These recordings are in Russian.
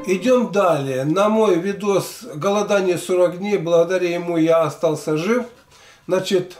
Идем далее. На мой видос «Голодание 40 дней», благодаря ему я остался жив. Значит,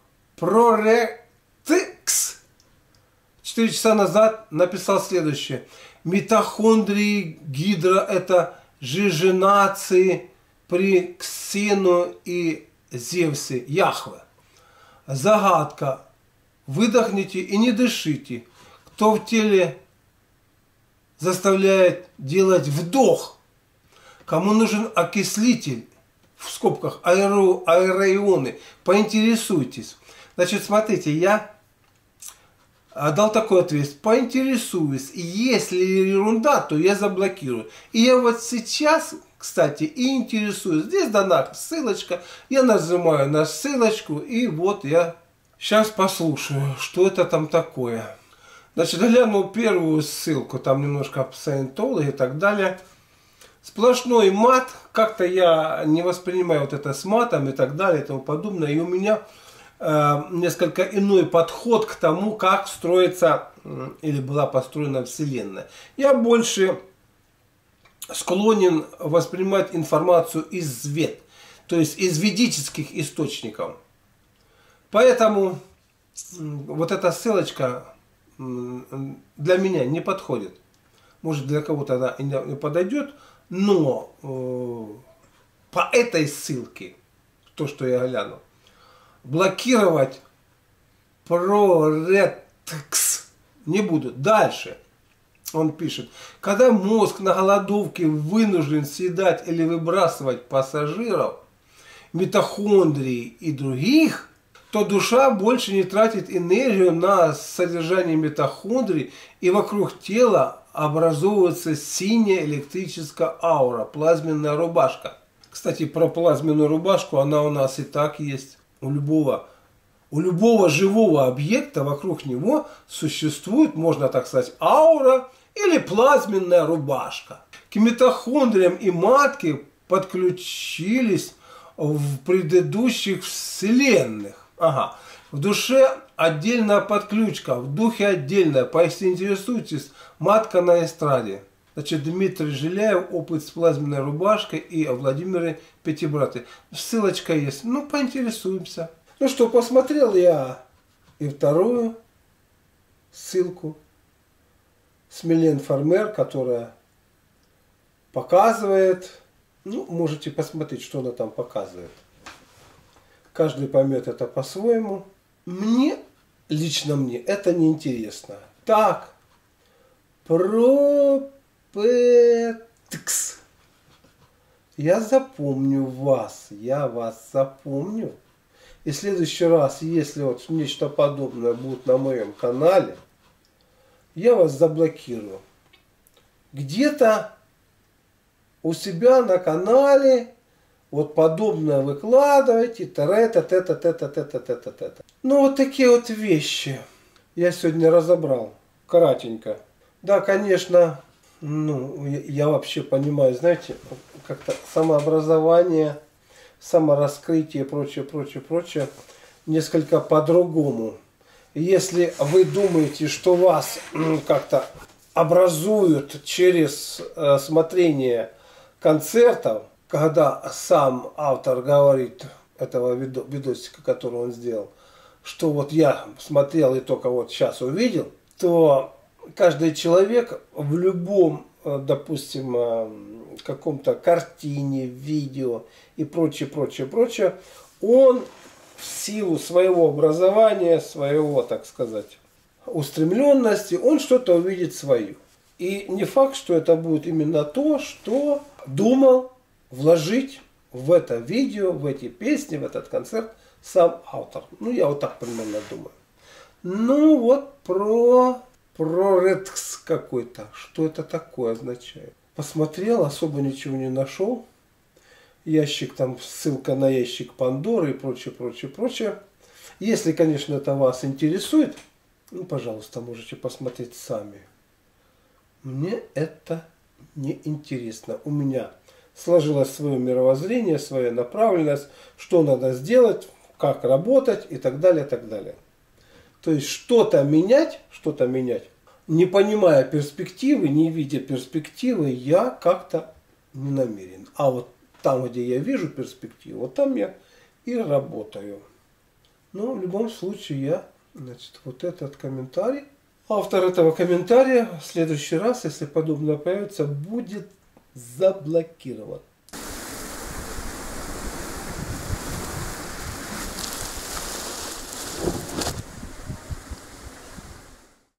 Проректикс 4 часа назад написал следующее. Митохондрии Гидра – это жиженации при Ксену и Зевсе Яхве. Загадка. Выдохните и не дышите. Кто в теле заставляет делать вдох? Кому нужен окислитель? В скобках аэроионы. Поинтересуйтесь. Значит, смотрите, я дал такой ответ. Поинтересуюсь. Если ерунда, то я заблокирую. И я вот сейчас, кстати, и интересуюсь. Здесь дана ссылочка. Я нажимаю на ссылочку. И вот я сейчас послушаю, что это там такое. Значит, глянул первую ссылку. Там немножко саентологии и так далее. Сплошной мат. Как-то я не воспринимаю вот это с матом и так далее и тому подобное. И у меня несколько иной подход к тому, как строится или была построена Вселенная. Я больше склонен воспринимать информацию из вед, то есть из ведических источников. Поэтому вот эта ссылочка для меня не подходит. Может, для кого-то она и не подойдет, но по этой ссылке, то, что я глянул, блокировать Проректикс не буду. Дальше он пишет. Когда мозг на голодовке вынужден съедать или выбрасывать пассажиров, митохондрии и других, то душа больше не тратит энергию на содержание митохондрий, и вокруг тела образовывается синяя электрическая аура, плазменная рубашка. Кстати, про плазменную рубашку, она у нас и так есть. У любого живого объекта вокруг него существует, можно так сказать, аура или плазменная рубашка. К митохондриям и матке подключились в предыдущих вселенных. Ага. В душе отдельная подключка, в духе отдельная. Если интересуетесь, матка на эстраде. Значит, Дмитрий Жиляев, опыт с плазменной рубашкой, и Владимир Пятибраты. Ссылочка есть. Ну, поинтересуемся. Ну что, посмотрел я и вторую ссылку с Милен Фармер, которая показывает. Ну, можете посмотреть, что она там показывает. Каждый поймет это по-своему. Лично мне, это не интересно. Так, Проректикс. Я запомню вас, я вас запомню. И в следующий раз, если вот нечто подобное будет на моем канале, я вас заблокирую. Где-то у себя на канале вот подобное выкладывайте. Ну вот такие вот вещи я сегодня разобрал. Кратенько. Да, конечно, ну, я вообще понимаю, знаете, как-то самообразование, самораскрытие и прочее, несколько по-другому. Если вы думаете, что вас как-то образуют через смотрение концертов, когда сам автор говорит этого видосика, который он сделал, что вот я смотрел и только вот сейчас увидел, то каждый человек в любом, допустим, каком-то картине, видео и прочее, он в силу своего образования, своего, так сказать, устремленности, он что-то увидит свое. И не факт, что это будет именно то, что думал вложить в это видео, в эти песни, в этот концерт сам автор. Ну, я вот так примерно думаю. Ну, вот Проректикс какой-то. Что это такое означает? Посмотрел, особо ничего не нашел. Ящик, там ссылка на ящик Пандоры и прочее. Если, конечно, это вас интересует, ну, пожалуйста, можете посмотреть сами. Мне это не интересно. У меня сложилось свое мировоззрение, своя направленность, что надо сделать, как работать и так далее, и так далее. То есть что-то менять не понимая перспективы, не видя перспективы, я как-то не намерен. А вот там, где я вижу перспективу, вот там я и работаю. Но в любом случае я, значит, вот этот комментарий. Автор этого комментария в следующий раз, если подобное появится, будет заблокирован.